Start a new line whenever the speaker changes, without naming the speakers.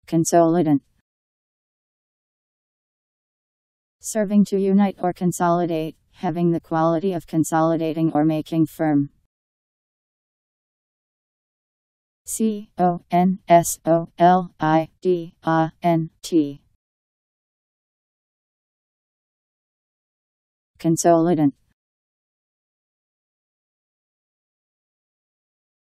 Consolidant. Serving to unite or consolidate, having the quality of consolidating or making firm. Consolidant. Consolidant.